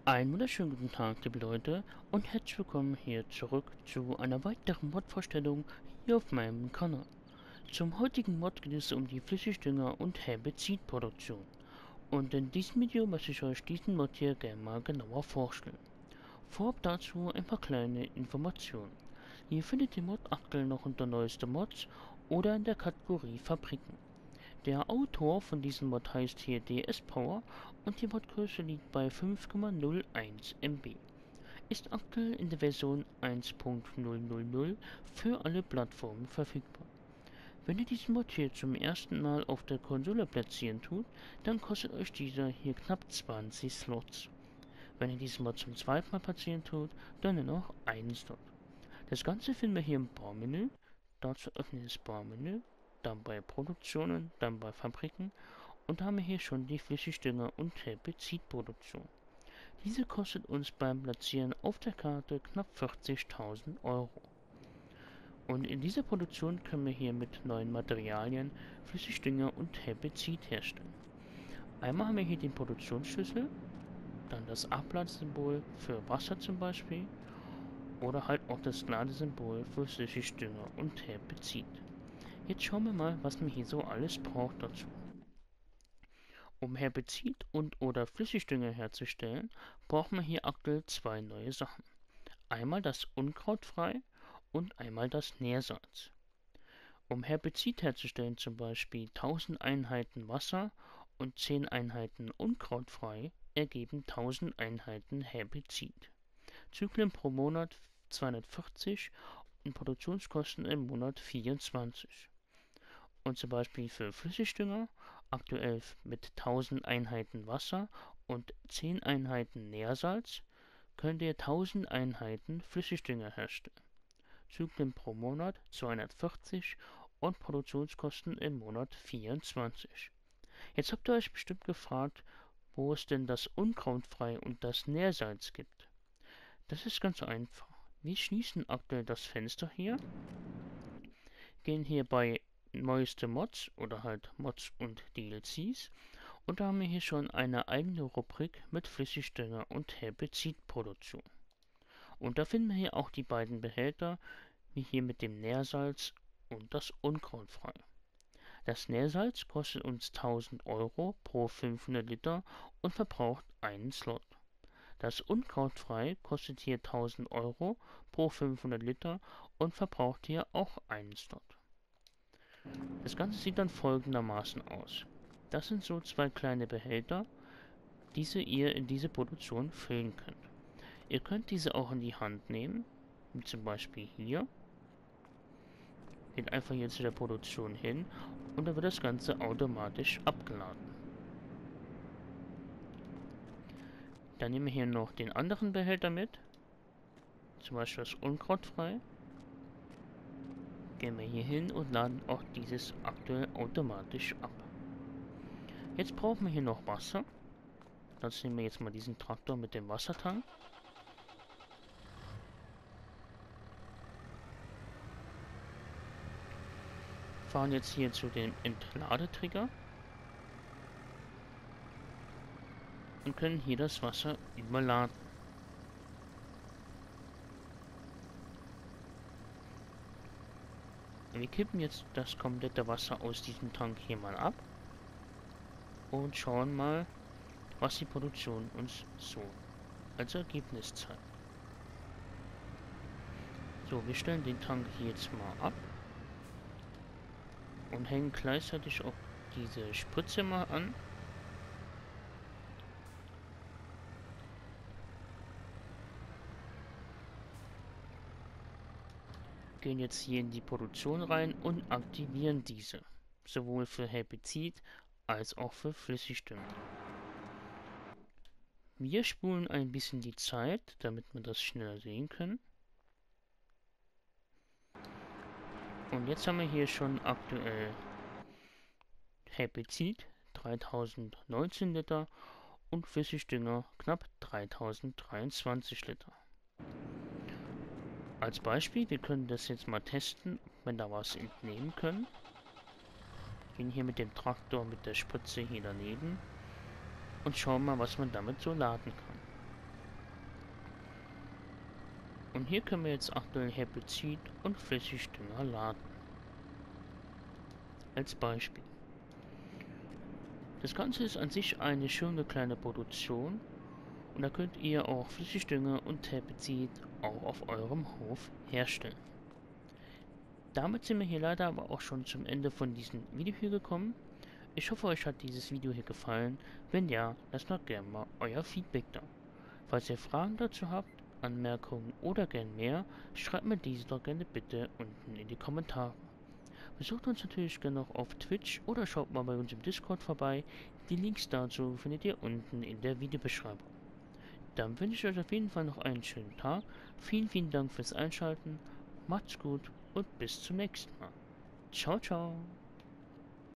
Einen wunderschönen guten Tag, liebe Leute, und herzlich willkommen hier zurück zu einer weiteren Mod-Vorstellung hier auf meinem Kanal. Zum heutigen Mod geht es um die Flüssigdünger- und Herbizidproduktion. Und in diesem Video möchte ich euch diesen Mod hier gerne mal genauer vorstellen. Vorab dazu ein paar kleine Informationen. Ihr findet den Mod aktuell noch unter neueste Mods oder in der Kategorie Fabriken. Der Autor von diesem Mod heißt hier DS Power und die Modgröße liegt bei 5,01 MB. Ist aktuell in der Version 1.000 für alle Plattformen verfügbar. Wenn ihr diesen Mod hier zum ersten Mal auf der Konsole platzieren tut, dann kostet euch dieser hier knapp 20 Slots. Wenn ihr diesen Mod zum zweiten Mal platzieren tut, dann nur noch einen Slot. Das Ganze finden wir hier im Baumenü. Dazu öffnen wir das Baumenü, dann bei Produktionen, dann bei Fabriken und haben wir hier schon die Flüssigdünger- und Herbizidproduktion. Diese kostet uns beim Platzieren auf der Karte knapp 40.000 Euro. Und in dieser Produktion können wir hier mit neuen Materialien Flüssigdünger und Herbizid herstellen. Einmal haben wir hier den Produktionsschlüssel, dann das Abladesymbol für Wasser zum Beispiel oder halt auch das Ladesymbol für Flüssigdünger und Herbizid. Jetzt schauen wir mal, was man hier so alles braucht dazu. Um Herbizid und oder Flüssigdünger herzustellen, braucht man hier aktuell zwei neue Sachen. Einmal das Unkrautfrei und einmal das Nährsalz. Um Herbizid herzustellen, zum Beispiel 1000 Einheiten Wasser und 10 Einheiten Unkrautfrei, ergeben 1000 Einheiten Herbizid. Zyklen pro Monat 240 und Produktionskosten im Monat 24. Und zum Beispiel für Flüssigdünger, aktuell mit 1000 Einheiten Wasser und 10 Einheiten Nährsalz, könnt ihr 1000 Einheiten Flüssigdünger herstellen. Zyklen pro Monat 240 und Produktionskosten im Monat 24. Jetzt habt ihr euch bestimmt gefragt, wo es denn das Unkrautfrei und das Nährsalz gibt. Das ist ganz einfach. Wir schließen aktuell das Fenster hier, gehen hier bei neueste Mods oder halt Mods und DLCs und da haben wir hier schon eine eigene Rubrik mit Flüssigdünger und Herbizidproduktion. Und da finden wir hier auch die beiden Behälter, wie hier mit dem Nährsalz und das Unkrautfrei. Das Nährsalz kostet uns 1000 Euro pro 500 Liter und verbraucht einen Slot. Das Unkrautfrei kostet hier 1000 Euro pro 500 Liter und verbraucht hier auch einen Slot. Das Ganze sieht dann folgendermaßen aus. Das sind so zwei kleine Behälter, diese ihr in diese Produktion füllen könnt. Ihr könnt diese auch in die Hand nehmen, wie zum Beispiel hier. Geht einfach hier zu der Produktion hin und dann wird das Ganze automatisch abgeladen. Dann nehmen wir hier noch den anderen Behälter mit, zum Beispiel das Unkrautfrei. Gehen wir hier hin und laden auch dieses aktuell automatisch ab. Jetzt brauchen wir hier noch Wasser. Dazu nehmen wir jetzt mal diesen Traktor mit dem Wassertank. Fahren jetzt hier zu dem Entladetrigger und können hier das Wasser überladen. Wir kippen jetzt das komplette Wasser aus diesem Tank hier mal ab und schauen mal, was die Produktion uns so als Ergebnis zeigt. So, wir stellen den Tank hier jetzt mal ab und hängen gleichzeitig auch diese Spritze mal an. Gehen jetzt hier in die Produktion rein und aktivieren diese, sowohl für Herbizid als auch für Flüssigdünger. Wir spulen ein bisschen die Zeit, damit wir das schneller sehen können. Und jetzt haben wir hier schon aktuell Herbizid 3019 Liter und Flüssigdünger knapp 3023 Liter. Als Beispiel, wir können das jetzt mal testen, wenn da was entnehmen können. Gehen hier mit dem Traktor mit der Spritze hier daneben und schauen mal, was man damit so laden kann. Und hier können wir jetzt aktuell Herbizid und Flüssigdünger laden. Als Beispiel. Das Ganze ist an sich eine schöne kleine Produktion und da könnt ihr auch Flüssigdünger und Herbizid auch auf eurem Hof herstellen. Damit sind wir hier leider aber auch schon zum Ende von diesem Video hier gekommen. Ich hoffe, euch hat dieses Video hier gefallen. Wenn ja, lasst doch gerne mal euer Feedback da. Falls ihr Fragen dazu habt, Anmerkungen oder gern mehr, schreibt mir diese doch gerne bitte unten in die Kommentare. Besucht uns natürlich gerne noch auf Twitch oder schaut mal bei uns im Discord vorbei. Die Links dazu findet ihr unten in der Videobeschreibung. Dann wünsche ich euch auf jeden Fall noch einen schönen Tag. Vielen Dank fürs Einschalten. Macht's gut und bis zum nächsten Mal. Ciao, ciao.